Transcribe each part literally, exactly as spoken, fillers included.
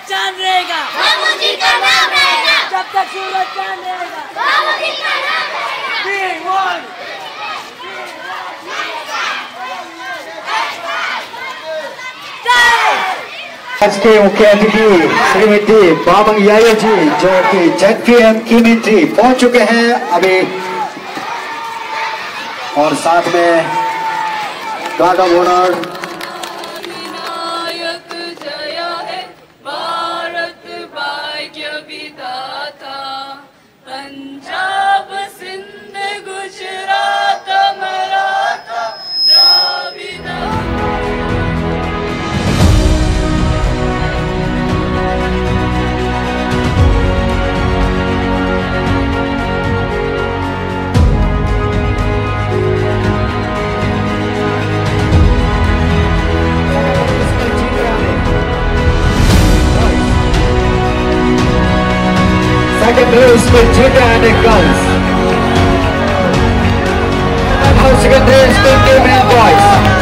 चांद रहेगा, बाबूजी का नाम रहेगा। जब तक सूरज चांद रहेगा, बाबूजी का नाम रहेगा। We want आज के मुख्य अतिथि श्रीमती बाबंग यादव जी जो कि जेडपीएम कीमेंट्री पहुंच चुके हैं अभी, और साथ में guard of honour Punjab Sindh Gujarat Maratha Dravida. second race with junior and girls. Now second race with team and boys.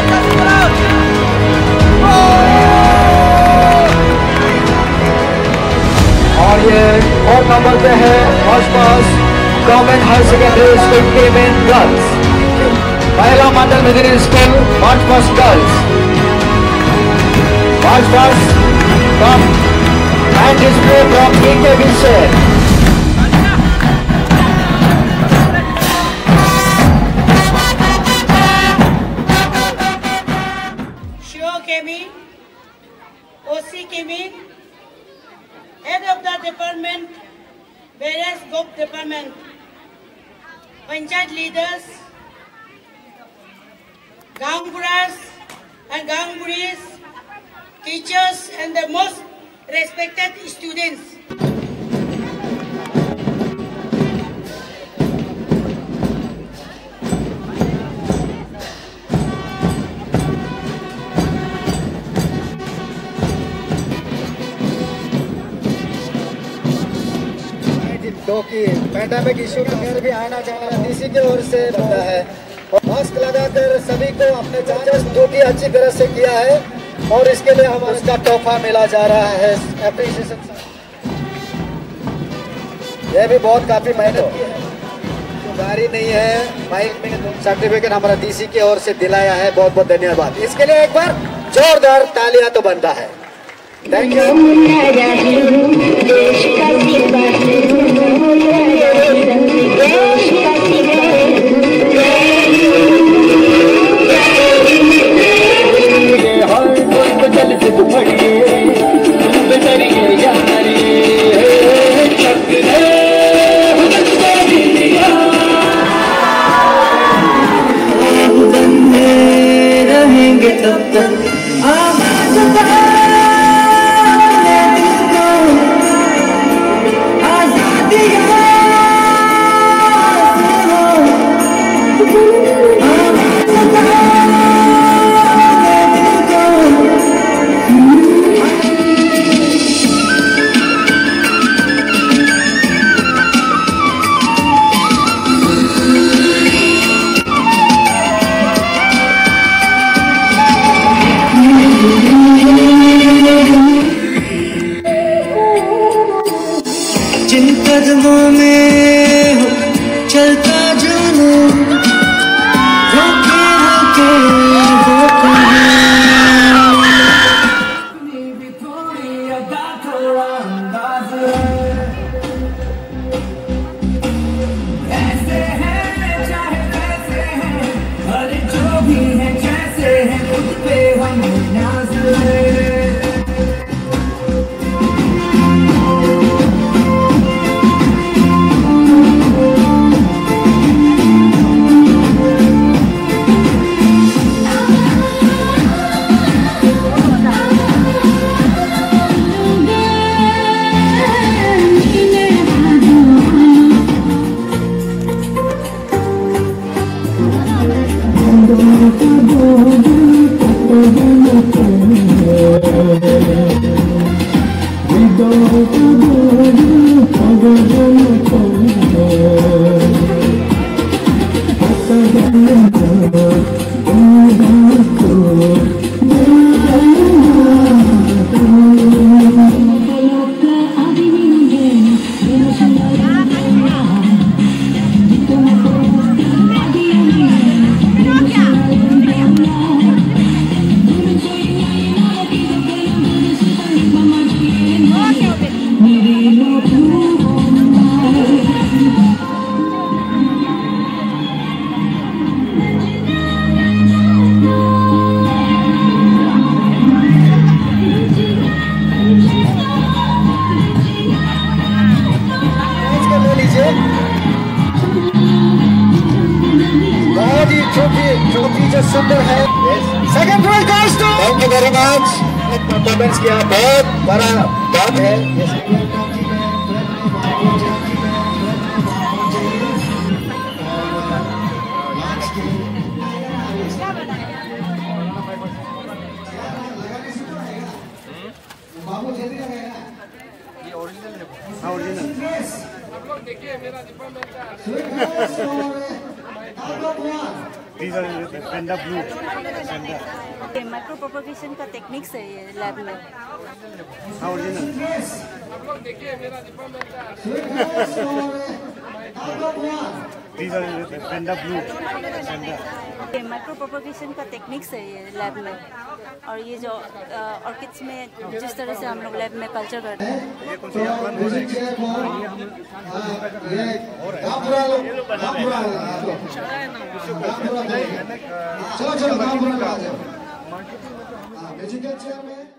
और ये और नंबर पे है आसपास government higher secondary school team and girls, पहला Mandal middle school march first girls, march first come and display from PK विशेष। O C Kemi, head of the department, various group department, panchayat leaders, Gangburas and Gangburis, teachers and the most respected students. क्योंकि pandemic issue का घर भी आना जाना DC की ओर से बता है, और मास्क लगाकर सभी को अपने चार्जेस जो कि अच्छी तरह से किया है, और इसके लिए हमें उसका तोहफा मिला जा रहा है एप्रिसिएशन। ये भी बहुत काफी मेहनत की है, तो गाड़ी नहीं है, बाइक में सर्टिफिकेट हमारा डीसी की ओर से दिलाया है, बहुत बहुत धन्यवाद। इसके लिए एक बार जोरदार तालियां तो बनता है। Thank you. रहेंगे तब तक कदमों में हो चलता जाना, रोके रोके वो अपनी भी थोड़ी अदा थोड़ा अंदाज ऐसे हैं चाहे कैसे हैं, अरे जो भी है जैसे हैं खुद पे हम नाज चीजें सुंदर है। Second prize goes to, thank you very much. Performance किया, बहुत बड़ा बात है। माइक्रो प्रोपोगेशन का टेक्निक्स है ये लैब में। माइक्रो प्रोपोगेशन का टेक्निक्स है ये लैब में, और ये जो ऑर्किड्स में जिस तरह से हम लोग लैब में कल्चर करते हैं। चलो चलो